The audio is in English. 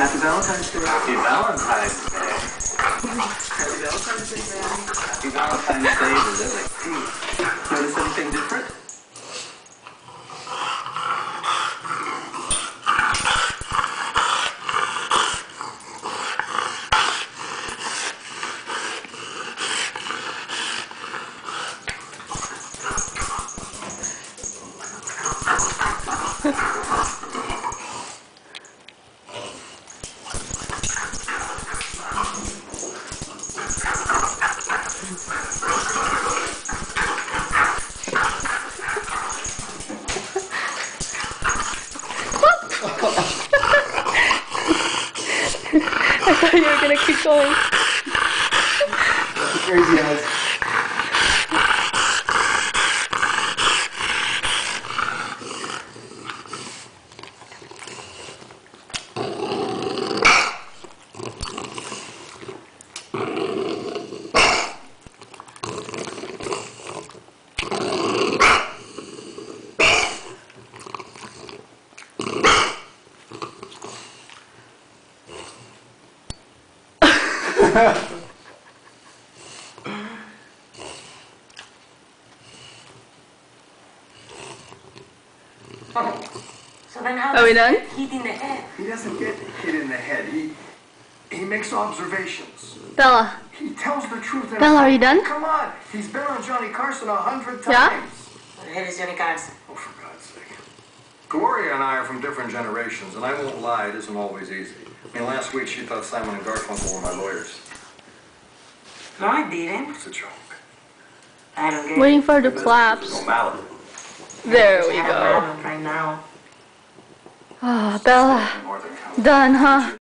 Happy Valentine's Day. Happy Valentine's Day. Happy Valentine's Day, man. Happy Valentine's Day to Lily. Notice anything different? I thought you were gonna keep going. That's crazy eyes. So then how Are we does done? he get hit in the head? He doesn't get hit in the head. He makes observations. Bella. He tells the truth. Bella, are you done? Come on. He's been on Johnny Carson 100 times. Yeah? What the head is Johnny Carson? Oh, for God's sake. Gloria and I are from different generations, and I won't lie, it isn't always easy. I mean, last week she thought Simon and Garfunkel were my lawyers. No, I didn't. It's a joke. I don't get Waiting it. for the claps. No mallet. There we I have go. one right now. Ah, Bella. Northern California. Done, huh?